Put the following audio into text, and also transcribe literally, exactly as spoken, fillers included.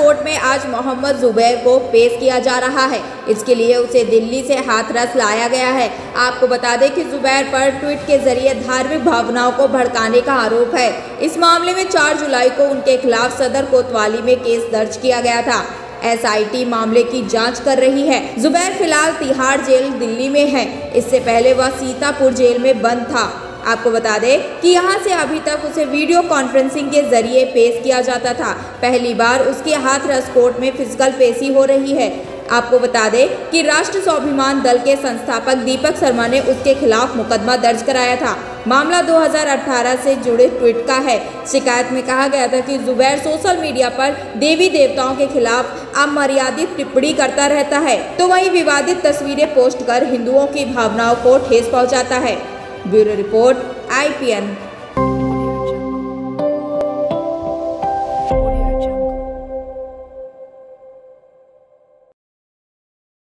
Court में आज मोहम्मद जुबैर को पेश किया जा रहा है। इसके लिए उसे दिल्ली से हाथरस लाया गया है। आपको बता दें कि जुबैर पर ट्वीट के जरिए धार्मिक भावनाओं को भड़काने का आरोप है। इस मामले में चार जुलाई को उनके खिलाफ सदर कोतवाली में केस दर्ज किया गया था। एस आई टी मामले की जांच कर रही है। जुबैर फिलहाल तिहाड़ जेल दिल्ली में है। इससे पहले वह सीतापुर जेल में बंद था। आपको बता दें कि यहां से अभी तक उसे वीडियो कॉन्फ्रेंसिंग के जरिए पेश किया जाता था। पहली बार उसके हाथरस कोर्ट में फिजिकल पेशी हो रही है। आपको बता दें कि राष्ट्र स्वाभिमान दल के संस्थापक दीपक शर्मा ने उसके खिलाफ मुकदमा दर्ज कराया था। मामला दो हज़ार अठारह से जुड़े ट्वीट का है। शिकायत में कहा गया था कि जुबैर सोशल मीडिया पर देवी देवताओं के खिलाफ अमर्यादित टिप्पणी करता रहता है, तो वहीं विवादित तस्वीरें पोस्ट कर हिंदुओं की भावनाओं को ठेस पहुंचाता है। Bureau report I P N.